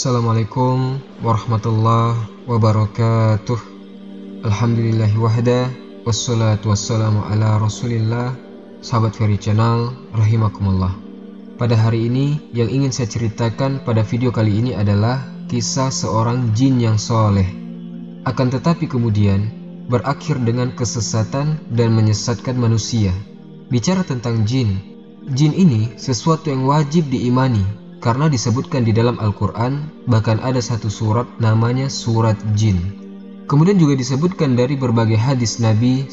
Assalamualaikum warahmatullahi wabarakatuh. Alhamdulillahi wahda, wassalatu wassalamu ala rasulillah. Sahabat Ferry Channel, rahimakumullah. Pada hari ini, yang ingin saya ceritakan pada video kali ini adalah kisah seorang jin yang soleh. Akan tetapi kemudian, berakhir dengan kesesatan dan menyesatkan manusia. Bicara tentang jin ini sesuatu yang wajib diimani, karena disebutkan di dalam Al-Quran, bahkan ada satu surat namanya surat jin. Kemudian juga disebutkan dari berbagai hadis Nabi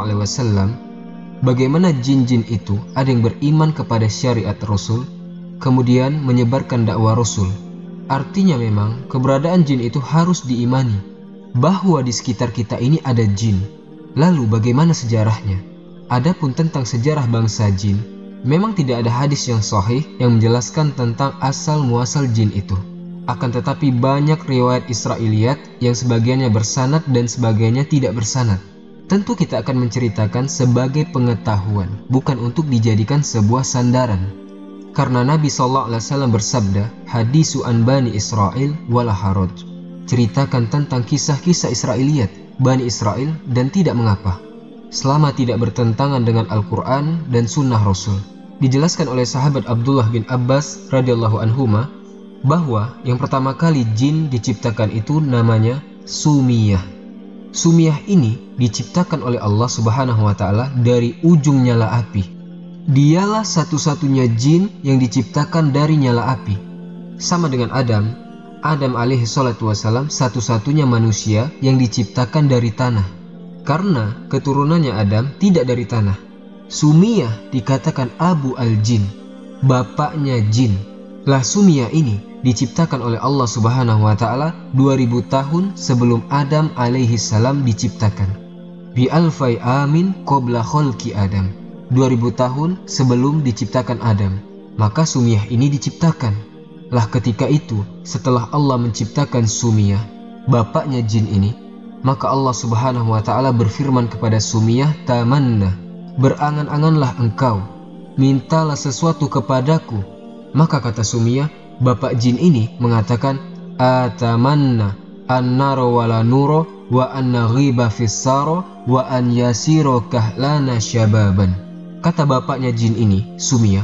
SAW, bagaimana jin-jin itu ada yang beriman kepada syariat Rasul, kemudian menyebarkan dakwah Rasul. Artinya memang keberadaan jin itu harus diimani, bahwa di sekitar kita ini ada jin. Lalu bagaimana sejarahnya? Adapun tentang sejarah bangsa jin, memang tidak ada hadis yang sahih yang menjelaskan tentang asal-muasal jin itu. Akan tetapi banyak riwayat Israiliyat yang sebagiannya bersanad dan sebagiannya tidak bersanad. Tentu kita akan menceritakan sebagai pengetahuan, bukan untuk dijadikan sebuah sandaran. Karena Nabi SAW bersabda, hadisu an Bani Israel wala haraj. Ceritakan tentang kisah-kisah Israiliyat, Bani Israel, dan tidak mengapa, selama tidak bertentangan dengan Al-Quran dan Sunnah Rasul. Dijelaskan oleh sahabat Abdullah bin Abbas radhiyallahu anhuma bahwa yang pertama kali jin diciptakan itu namanya Sumiyah. Sumiyah ini diciptakan oleh Allah Subhanahu wa taala dari ujung nyala api. Dialah satu-satunya jin yang diciptakan dari nyala api. Sama dengan Adam alaihi salatu wassalam satu-satunya manusia yang diciptakan dari tanah. Karena keturunannya Adam tidak dari tanah. Sumiyah dikatakan Abu al-Jin, bapaknya jin. Lah Sumiyah ini diciptakan oleh Allah Subhanahu wa taala 2000 tahun sebelum Adam alaihi salam diciptakan. Bi alfai amin qabla khalqi Adam. 2000 tahun sebelum diciptakan Adam, maka Sumiyah ini diciptakan. Lah ketika itu, setelah Allah menciptakan Sumiyah, bapaknya jin ini, maka Allah Subhanahu wa taala berfirman kepada Sumiyah, tamanna, berangan-anganlah engkau, mintalah sesuatu kepadaku. Maka kata Sumiyah, bapak jin ini mengatakan, atamanna an naro wala nuro wa an naghiba fissaro wa an yasiro kahlana syababan. Kata bapaknya jin ini, Sumiyah,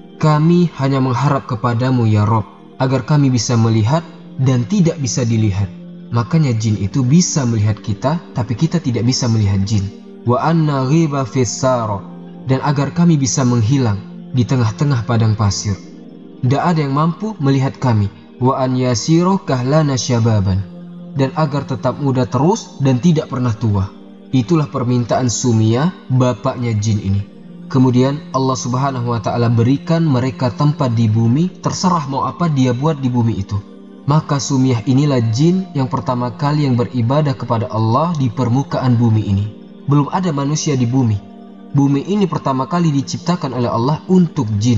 kami hanya mengharap kepadamu ya Rob, agar kami bisa melihat dan tidak bisa dilihat. Makanya jin itu bisa melihat kita, tapi kita tidak bisa melihat jin. Wa anna ghiba fissaro, dan agar kami bisa menghilang di tengah-tengah padang pasir. Tidak ada yang mampu melihat kami. Wa an yasiro kahlana syababan, dan agar tetap muda terus dan tidak pernah tua. Itulah permintaan Sumiyah, bapaknya jin ini. Kemudian Allah Subhanahu wa taala berikan mereka tempat di bumi, terserah mau apa dia buat di bumi itu. Maka Sumiyah inilah jin yang pertama kali yang beribadah kepada Allah di permukaan bumi ini. Belum ada manusia di bumi. Bumi ini pertama kali diciptakan oleh Allah untuk jin.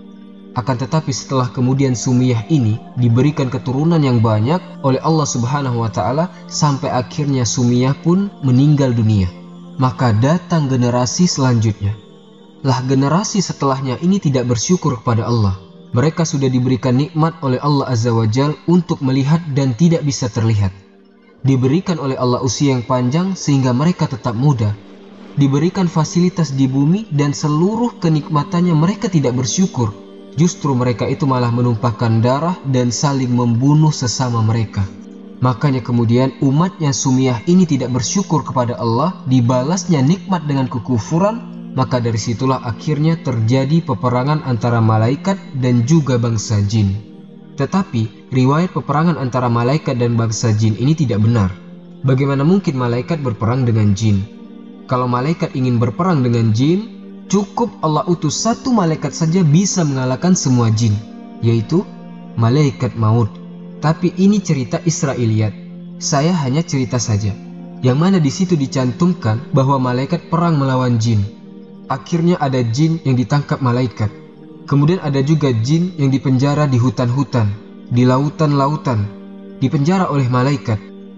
Akan tetapi setelah kemudian Sumiyah ini diberikan keturunan yang banyak oleh Allah Subhanahu wa taala, sampai akhirnya Sumiyah pun meninggal dunia. Maka datang generasi selanjutnya. Lah generasi setelahnya ini tidak bersyukur kepada Allah. Mereka sudah diberikan nikmat oleh Allah Azza wa Jal untuk melihat dan tidak bisa terlihat. Diberikan oleh Allah usia yang panjang sehingga mereka tetap muda. Diberikan fasilitas di bumi dan seluruh kenikmatannya mereka tidak bersyukur. Justru mereka itu malah menumpahkan darah dan saling membunuh sesama mereka. Makanya kemudian umatnya Sumiyah ini tidak bersyukur kepada Allah, dibalasnya nikmat dengan kekufuran. Maka dari situlah akhirnya terjadi peperangan antara malaikat dan juga bangsa jin. Tetapi riwayat peperangan antara malaikat dan bangsa jin ini tidak benar. Bagaimana mungkin malaikat berperang dengan jin? Kalau malaikat ingin berperang dengan jin, cukup Allah utus satu malaikat saja bisa mengalahkan semua jin, yaitu malaikat maut. Tapi ini cerita Israiliyat. Saya hanya cerita saja, yang mana di situ dicantumkan bahwa malaikat perang melawan jin. Akhirnya ada jin yang ditangkap malaikat. Kemudian ada juga jin yang dipenjara di hutan-hutan, di lautan-lautan, dipenjara oleh malaikat.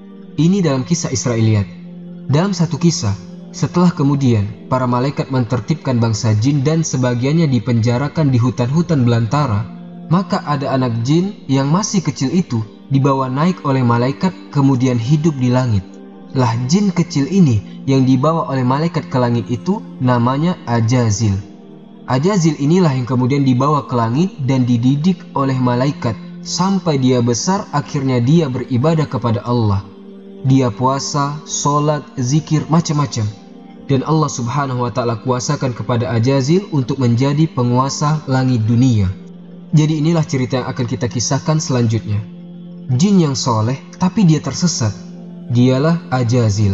Ini dalam kisah Israiliyat. Dalam satu kisah, setelah kemudian para malaikat mentertibkan bangsa jin dan sebagiannya dipenjarakan di hutan-hutan belantara, maka ada anak jin yang masih kecil itu dibawa naik oleh malaikat kemudian hidup di langit. Lah jin kecil ini yang dibawa oleh malaikat ke langit itu namanya Ajazil. Ajazil inilah yang kemudian dibawa ke langit dan dididik oleh malaikat sampai dia besar, akhirnya dia beribadah kepada Allah. Dia puasa, sholat, zikir, macam-macam. Dan Allah subhanahu wa ta'ala kuasakan kepada Ajazil untuk menjadi penguasa langit dunia. Jadi inilah cerita yang akan kita kisahkan selanjutnya. Jin yang soleh tapi dia tersesat, dialah Ajazil.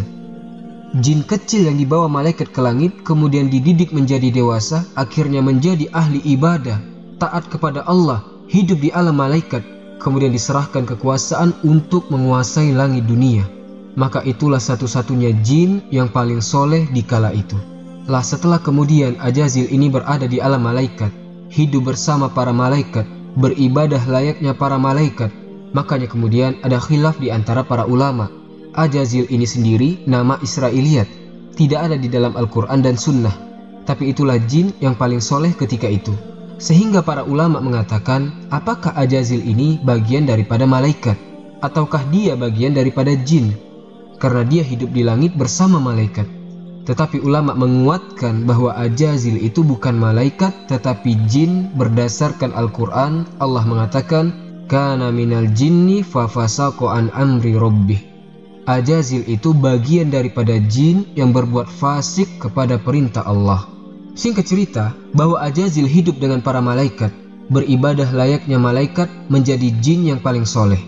Jin kecil yang dibawa malaikat ke langit kemudian dididik menjadi dewasa, akhirnya menjadi ahli ibadah, taat kepada Allah, hidup di alam malaikat, kemudian diserahkan kekuasaan untuk menguasai langit dunia. Maka itulah satu-satunya jin yang paling soleh di kala itu. Lah setelah kemudian Ajazil ini berada di alam malaikat, hidup bersama para malaikat, beribadah layaknya para malaikat, makanya kemudian ada khilaf di antara para ulama. Ajazil ini sendiri nama Israiliyat, tidak ada di dalam Al-Quran dan Sunnah, tapi itulah jin yang paling soleh ketika itu. Sehingga para ulama mengatakan, apakah Ajazil ini bagian daripada malaikat, ataukah dia bagian daripada jin? Karena dia hidup di langit bersama malaikat. Tetapi ulama menguatkan bahwa Ajazil itu bukan malaikat tetapi jin berdasarkan Al-Quran. Allah mengatakan, kana minal jinni fafasaqa an amri rabbih. Ajazil itu bagian daripada jin yang berbuat fasik kepada perintah Allah. Singkat cerita, bahwa Ajazil hidup dengan para malaikat, beribadah layaknya malaikat, menjadi jin yang paling soleh.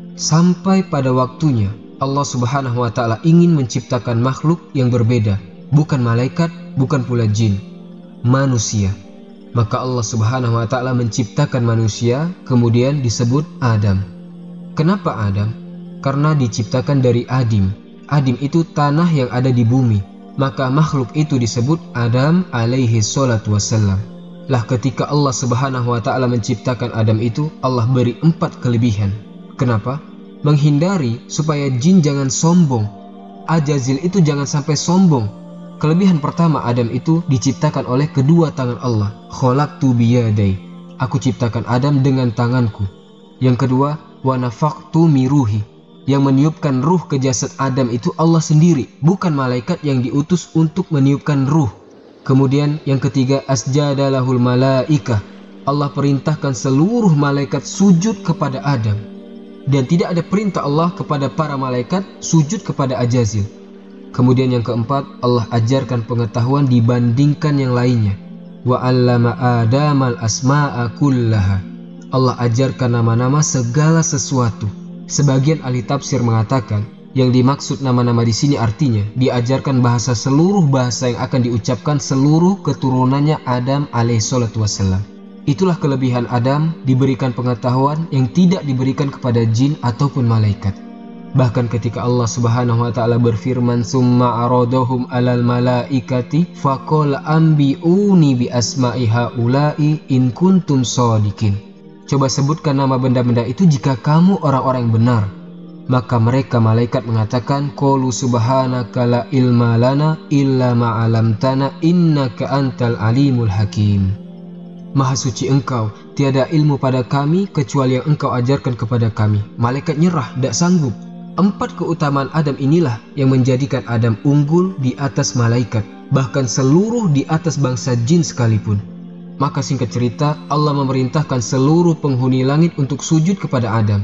Sampai pada waktunya Allah subhanahu wa ta'ala ingin menciptakan makhluk yang berbeda, bukan malaikat, bukan pula jin, manusia. Maka Allah subhanahu wa ta'ala menciptakan manusia, kemudian disebut Adam. Kenapa Adam? Karena diciptakan dari Adim. Adim itu tanah yang ada di bumi, maka makhluk itu disebut Adam alaihi salatu wassalam. Lah ketika Allah subhanahu wa ta'ala menciptakan Adam itu, Allah beri 4 kelebihan. Kenapa? Menghindari supaya jin jangan sombong. Ajazil itu jangan sampai sombong. Kelebihan pertama, Adam itu diciptakan oleh kedua tangan Allah. Khalaqtu biyadai, aku ciptakan Adam dengan tanganku. Yang kedua, wa nafaqtu miruhi, yang meniupkan ruh ke jasad Adam itu Allah sendiri, bukan malaikat yang diutus untuk meniupkan ruh. Kemudian yang ketiga, asjada lahul malaikah, Allah perintahkan seluruh malaikat sujud kepada Adam. Dan tidak ada perintah Allah kepada para malaikat sujud kepada Ajazil. Kemudian yang keempat, Allah ajarkan pengetahuan dibandingkan yang lainnya. Wa 'allama Adamal asma'a kullaha, Allah ajarkan nama-nama segala sesuatu. Sebagian ahli tafsir mengatakan, yang dimaksud nama-nama di sini artinya diajarkan bahasa seluruh bahasa yang akan diucapkan seluruh keturunannya Adam alaihissalatu wassalam. Itulah kelebihan Adam, diberikan pengetahuan yang tidak diberikan kepada jin ataupun malaikat. Bahkan ketika Allah subhanahu wa ta'ala berfirman, summa aradahum alal malaikati faqala anbi'uni bi asma'i haula'i in kuntum shadiqin. Coba sebutkan nama benda-benda itu jika kamu orang-orang yang benar. Maka mereka malaikat mengatakan, qalu subhanaka la ilma lana illa ma 'allamtana innaka antal alimul hakim. Maha suci engkau, tiada ilmu pada kami kecuali yang engkau ajarkan kepada kami. Malaikat nyerah, tidak sanggup. 4 keutamaan Adam inilah yang menjadikan Adam unggul di atas malaikat, bahkan seluruh di atas bangsa jin sekalipun. Maka singkat cerita, Allah memerintahkan seluruh penghuni langit untuk sujud kepada Adam.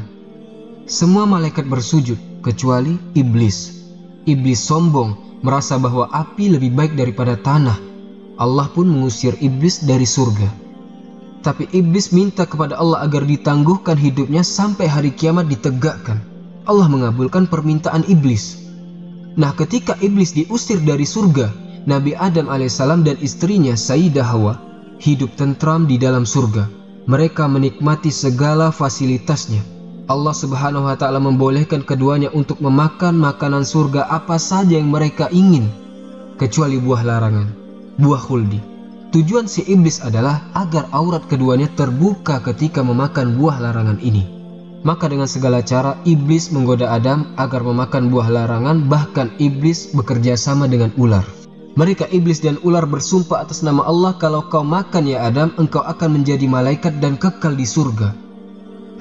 Semua malaikat bersujud kecuali iblis. Iblis sombong, merasa bahwa api lebih baik daripada tanah. Allah pun mengusir iblis dari surga. Tapi iblis minta kepada Allah agar ditangguhkan hidupnya sampai hari kiamat ditegakkan. Allah mengabulkan permintaan iblis. Nah, ketika iblis diusir dari surga, Nabi Adam alaihissalam dan istrinya Sayyidah Hawa hidup tentram di dalam surga. Mereka menikmati segala fasilitasnya. Allah subhanahu wa ta'ala membolehkan keduanya untuk memakan makanan surga apa saja yang mereka ingin, kecuali buah larangan, buah khuldi. Tujuan si iblis adalah agar aurat keduanya terbuka ketika memakan buah larangan ini. Maka dengan segala cara iblis menggoda Adam agar memakan buah larangan, bahkan iblis bekerja sama dengan ular. Mereka iblis dan ular bersumpah atas nama Allah, kalau kau makan ya Adam, engkau akan menjadi malaikat dan kekal di surga.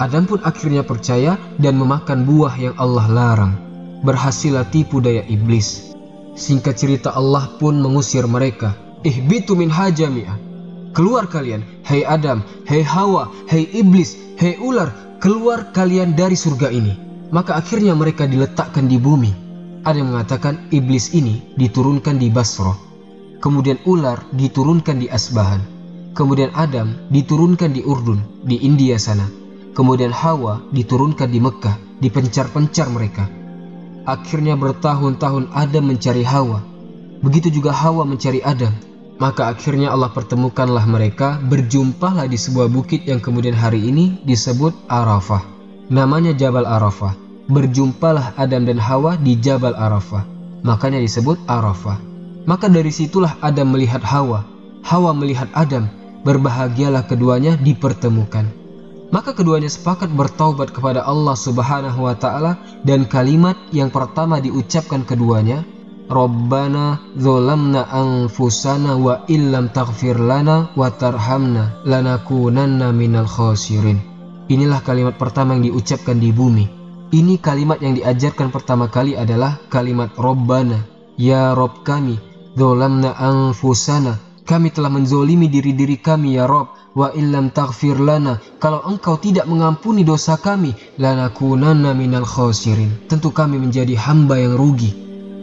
Adam pun akhirnya percaya dan memakan buah yang Allah larang. Berhasillah tipu daya iblis. Singkat cerita, Allah pun mengusir mereka. Ihbitu minha jami'ah. Keluar kalian, hai Adam, hai Hawa, hai iblis, hai ular, keluar kalian dari surga ini. Maka akhirnya mereka diletakkan di bumi. Ada yang mengatakan iblis ini diturunkan di Basrah. Kemudian ular diturunkan di Asbahan. Kemudian Adam diturunkan di Urdun, di India sana. Kemudian Hawa diturunkan di Mekah, dipencar-pencar mereka. Akhirnya bertahun-tahun Adam mencari Hawa. Begitu juga Hawa mencari Adam. Maka akhirnya Allah pertemukanlah mereka, berjumpalah di sebuah bukit yang kemudian hari ini disebut Arafah. Namanya Jabal Arafah. Berjumpalah Adam dan Hawa di Jabal Arafah. Makanya disebut Arafah. Maka dari situlah Adam melihat Hawa. Hawa melihat Adam. Berbahagialah keduanya dipertemukan. Maka keduanya sepakat bertaubat kepada Allah Subhanahu wa Ta'ala, dan kalimat yang pertama diucapkan keduanya, Rabbana zolamna anfusana wa illam taghfir lana wa tarhamna lanakunanna minal khasirin. Inilah kalimat pertama yang diucapkan di bumi. Ini kalimat yang diajarkan pertama kali adalah kalimat Rabbana, ya Rabb kami, zolamna anfusana, kami telah menzolimi diri-diri kami ya Rabb. Wa illam taghfir lana, kalau engkau tidak mengampuni dosa kami, lanakunanna minal khasirin, tentu kami menjadi hamba yang rugi.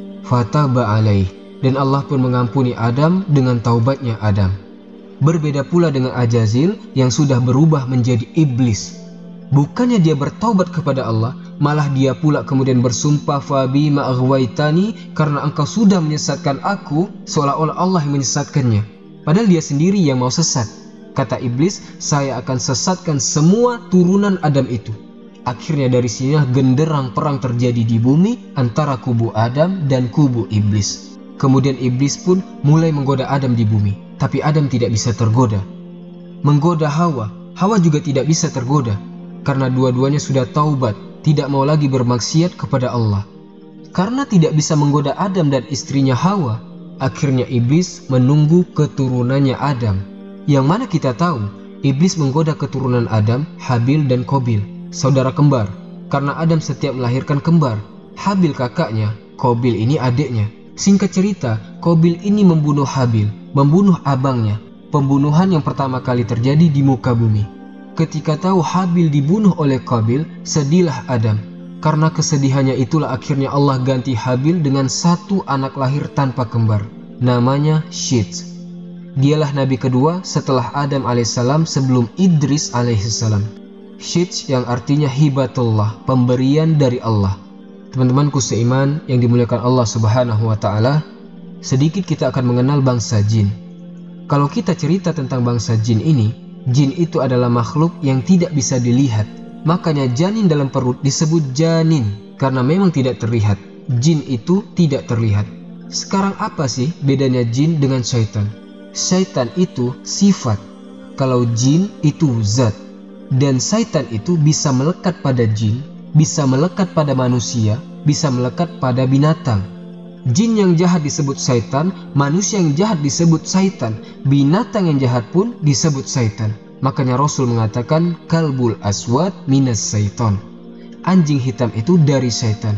Fataba alaih, dan Allah pun mengampuni Adam dengan taubatnya Adam. Berbeda pula dengan Ajazil yang sudah berubah menjadi iblis. Bukannya dia bertaubat kepada Allah, malah dia pula kemudian bersumpah, fabi ma'aghwaitani, karena engkau sudah menyesatkan aku, seolah-olah Allah yang menyesatkannya, padahal dia sendiri yang mau sesat. Kata iblis, saya akan sesatkan semua turunan Adam itu. Akhirnya dari sinilah genderang perang terjadi di bumi antara kubu Adam dan kubu iblis. Kemudian iblis pun mulai menggoda Adam di bumi, tapi Adam tidak bisa tergoda. Menggoda Hawa, Hawa juga tidak bisa tergoda, karena dua-duanya sudah taubat, tidak mau lagi bermaksiat kepada Allah. Karena tidak bisa menggoda Adam dan istrinya Hawa, akhirnya iblis menunggu keturunannya Adam. Yang mana kita tahu, iblis menggoda keturunan Adam, Habil dan Qabil, saudara kembar. Karena Adam setiap melahirkan kembar, Habil kakaknya, Qabil ini adiknya. Singkat cerita, Qabil ini membunuh Habil, membunuh abangnya. Pembunuhan yang pertama kali terjadi di muka bumi. Ketika tahu Habil dibunuh oleh Qabil, sedihlah Adam. Karena kesedihannya itulah akhirnya Allah ganti Habil dengan satu anak lahir tanpa kembar. Namanya Syith. Dialah nabi kedua setelah Adam alaihissalam sebelum Idris alaihissalam. Syith yang artinya hibatullah, pemberian dari Allah. Teman-temanku seiman yang dimuliakan Allah Subhanahu wa Ta'ala, sedikit kita akan mengenal bangsa jin. Kalau kita cerita tentang bangsa jin ini, jin itu adalah makhluk yang tidak bisa dilihat. Makanya janin dalam perut disebut janin, karena memang tidak terlihat. Jin itu tidak terlihat. Sekarang apa sih bedanya jin dengan syaitan? Syaitan itu sifat, kalau jin itu zat. Dan syaitan itu bisa melekat pada jin, bisa melekat pada manusia, bisa melekat pada binatang. Jin yang jahat disebut syaitan, manusia yang jahat disebut syaitan, binatang yang jahat pun disebut syaitan. Makanya Rasul mengatakan kalbul aswad minas syaitan, anjing hitam itu dari syaitan.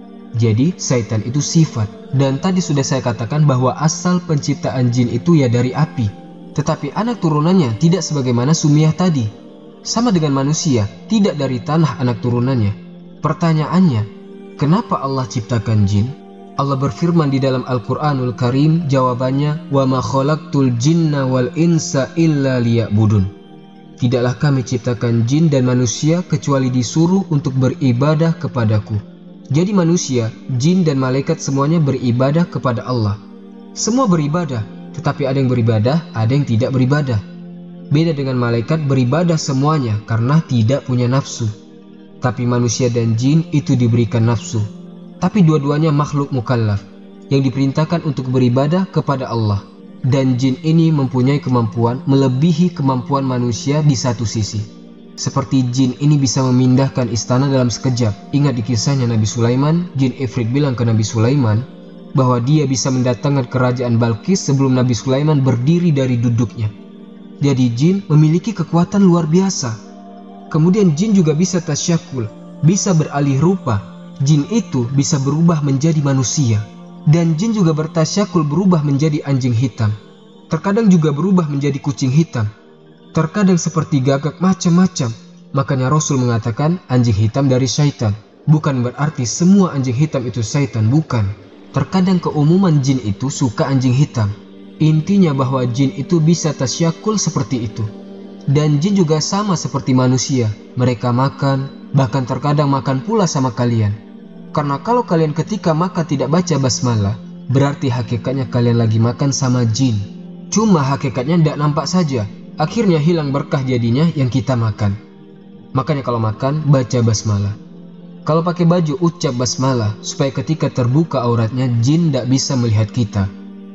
Jadi syaitan itu sifat. Dan tadi sudah saya katakan bahwa asal penciptaan jin itu ya dari api. Tetapi anak turunannya tidak sebagaimana Sumiyah tadi. Sama dengan manusia, tidak dari tanah anak turunannya. Pertanyaannya, kenapa Allah ciptakan jin? Allah berfirman di dalam Al-Quranul Karim, jawabannya, wa ma khalaqtul jinna wal insa illa liya'budun. Tidaklah kami ciptakan jin dan manusia kecuali disuruh untuk beribadah kepadaku. Jadi manusia, jin dan malaikat semuanya beribadah kepada Allah. Semua beribadah, tetapi ada yang beribadah, ada yang tidak beribadah. Beda dengan malaikat beribadah semuanya karena tidak punya nafsu. Tapi manusia dan jin itu diberikan nafsu. Tapi dua-duanya makhluk mukallaf yang diperintahkan untuk beribadah kepada Allah. Dan jin ini mempunyai kemampuan melebihi kemampuan manusia di satu sisi. Seperti jin ini bisa memindahkan istana dalam sekejap. Ingat di kisahnya Nabi Sulaiman, jin Ifrit bilang ke Nabi Sulaiman bahwa dia bisa mendatangkan kerajaan Balkis sebelum Nabi Sulaiman berdiri dari duduknya. Jadi jin memiliki kekuatan luar biasa. Kemudian jin juga bisa tasyakul, bisa beralih rupa. Jin itu bisa berubah menjadi manusia. Dan jin juga bertasyakul, berubah menjadi anjing hitam. Terkadang juga berubah menjadi kucing hitam. Terkadang seperti gagak, macam-macam. Makanya Rasul mengatakan anjing hitam dari syaitan. Bukan berarti semua anjing hitam itu syaitan, bukan. Terkadang keumuman jin itu suka anjing hitam. Intinya bahwa jin itu bisa tasyakul seperti itu. Dan jin juga sama seperti manusia. Mereka makan, bahkan terkadang makan pula sama kalian. Karena kalau kalian ketika makan tidak baca basmalah, berarti hakikatnya kalian lagi makan sama jin. Cuma hakikatnya tidak nampak saja. Akhirnya hilang berkah jadinya yang kita makan. Makanya kalau makan, baca basmalah. Kalau pakai baju, ucap basmalah, supaya ketika terbuka auratnya, jin tidak bisa melihat kita.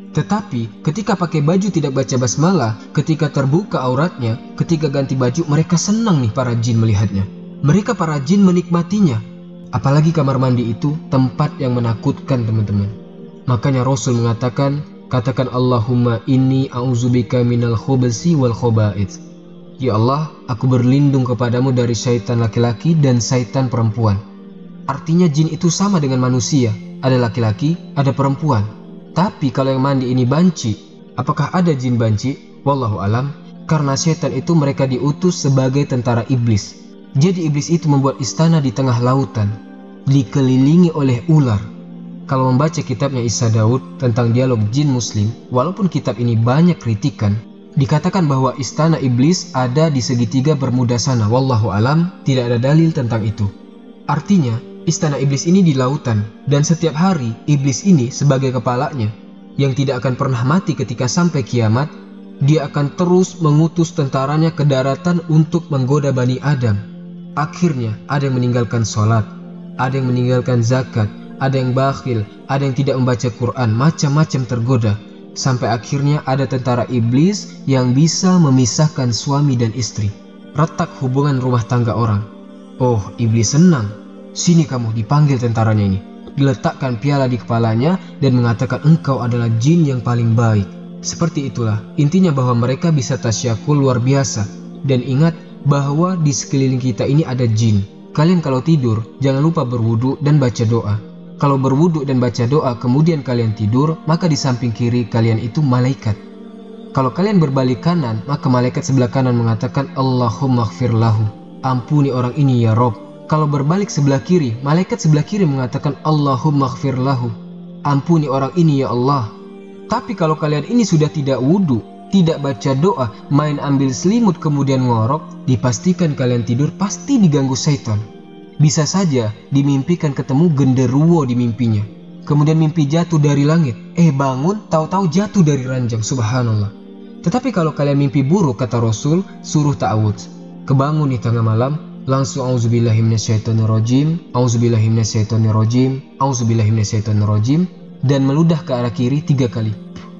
Tetapi ketika pakai baju tidak baca basmalah, ketika terbuka auratnya, ketika ganti baju, mereka senang nih para jin melihatnya. Mereka para jin menikmatinya. Apalagi kamar mandi itu tempat yang menakutkan, teman-teman. Makanya Rasul mengatakan, katakan Allahumma inni a'udzubika minal khubasi wal khoba'id. Ya Allah, aku berlindung kepadamu dari syaitan laki-laki dan syaitan perempuan. Artinya jin itu sama dengan manusia. Ada laki-laki, ada perempuan. Tapi kalau yang mandi ini banci, apakah ada jin banci? Wallahu alam. Karena syaitan itu mereka diutus sebagai tentara iblis. Jadi iblis itu membuat istana di tengah lautan, dikelilingi oleh ular. Kalau membaca kitabnya Isa Daud tentang dialog jin muslim, walaupun kitab ini banyak kritikan, dikatakan bahwa istana iblis ada di segitiga Bermuda sana. Wallahu alam, tidak ada dalil tentang itu. Artinya, istana iblis ini di lautan, dan setiap hari iblis ini sebagai kepalanya, yang tidak akan pernah mati ketika sampai kiamat, dia akan terus mengutus tentaranya ke daratan untuk menggoda Bani Adam. Akhirnya ada yang meninggalkan sholat, ada yang meninggalkan zakat, ada yang bakhil, ada yang tidak membaca Quran, macam-macam tergoda. Sampai akhirnya ada tentara iblis yang bisa memisahkan suami dan istri, retak hubungan rumah tangga orang. Oh, iblis senang. Sini kamu, dipanggil tentaranya ini. Diletakkan piala di kepalanya dan mengatakan engkau adalah jin yang paling baik. Seperti itulah intinya bahwa mereka bisa tasyakul luar biasa. Dan ingat bahwa di sekeliling kita ini ada jin. Kalian kalau tidur jangan lupa berwudu dan baca doa. Kalau berwudu dan baca doa kemudian kalian tidur, maka di samping kiri kalian itu malaikat. Kalau kalian berbalik kanan, maka malaikat sebelah kanan mengatakan Allahumma ighfir lahu, ampuni orang ini ya Rob. Kalau berbalik sebelah kiri, malaikat sebelah kiri mengatakan Allahumma ighfir lahu, ampuni orang ini ya Allah. Tapi kalau kalian ini sudah tidak wudu, tidak baca doa, main ambil selimut kemudian ngorok, dipastikan kalian tidur pasti diganggu syaitan. Bisa saja dimimpikan ketemu genderuwo di mimpinya. Kemudian mimpi jatuh dari langit, bangun tahu-tahu jatuh dari ranjang, subhanallah. Tetapi kalau kalian mimpi buruk, kata Rasul, suruh ta'awudz. Kebangun di tengah malam, langsung auzubillahi minasyaitonirrajim, auzubillahi minasyaitonirrajim, auzubillahi minasyaitonirrajim, dan meludah ke arah kiri 3 kali.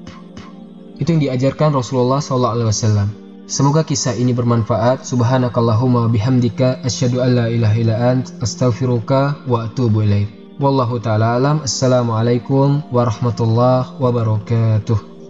Itu yang diajarkan Rasulullah SAW. Semoga kisah ini bermanfaat. Subhanakallahumma bihamdika asyhadu an la ilaha illa ant astaghfiruka wa atubu ilaik. Wallahu ta'ala alam. Assalamualaikum warahmatullahi wabarakatuh.